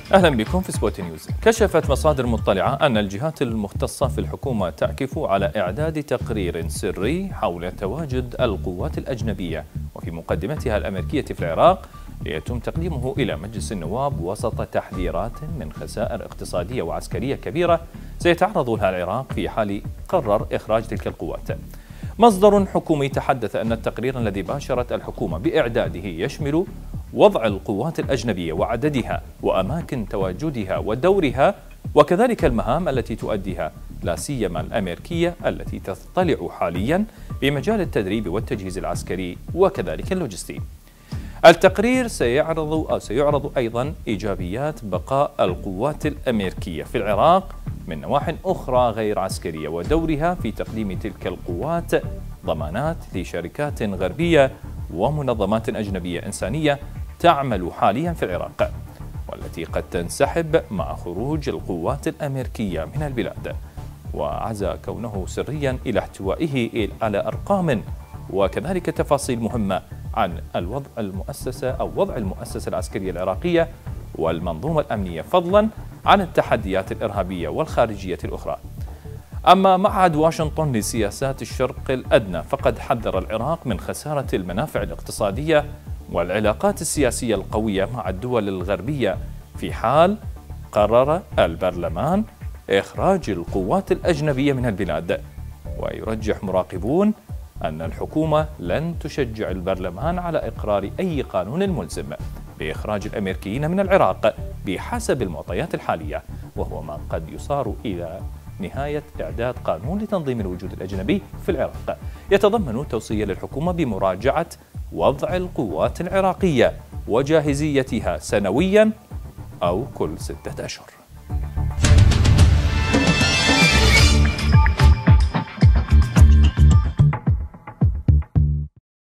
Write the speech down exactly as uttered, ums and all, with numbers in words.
أهلا بكم في سبوت نيوز. كشفت مصادر مطلعة أن الجهات المختصة في الحكومة تعكف على إعداد تقرير سري حول تواجد القوات الأجنبية وفي مقدمتها الأمريكية في العراق ليتم تقديمه إلى مجلس النواب وسط تحذيرات من خسائر اقتصادية وعسكرية كبيرة سيتعرض لها العراق في حال قرر إخراج تلك القوات. مصدر حكومي تحدث أن التقرير الذي باشرت الحكومة بإعداده يشمل وضع القوات الأجنبية وعددها وأماكن تواجدها ودورها وكذلك المهام التي تؤديها، لا سيما الأمريكية التي تطلع حاليا بمجال التدريب والتجهيز العسكري وكذلك اللوجستي. التقرير سيعرض أو سيعرض أيضا إيجابيات بقاء القوات الأمريكية في العراق من نواحٍ أخرى غير عسكرية ودورها في تقديم تلك القوات ضمانات لشركات غربية ومنظمات أجنبية إنسانية تعمل حاليا في العراق والتي قد تنسحب مع خروج القوات الأمريكية من البلاد، وعزى كونه سريا إلى احتوائه على أرقام وكذلك تفاصيل مهمة عن الوضع المؤسسة أو وضع المؤسسة العسكرية العراقية والمنظومة الأمنية، فضلا عن التحديات الإرهابية والخارجية الأخرى. أما معهد واشنطن لسياسات الشرق الأدنى فقد حذر العراق من خسارة المنافع الاقتصادية والعلاقات السياسية القوية مع الدول الغربية في حال قرر البرلمان إخراج القوات الأجنبية من البلاد. ويرجح مراقبون أن الحكومة لن تشجع البرلمان على إقرار أي قانون ملزم بإخراج الأمريكيين من العراق بحسب المعطيات الحالية، وهو ما قد يصار إلى نهاية إعداد قانون لتنظيم الوجود الأجنبي في العراق يتضمن توصية للحكومة بمراجعة وضع القوات العراقية وجاهزيتها سنويا أو كل ستة أشهر.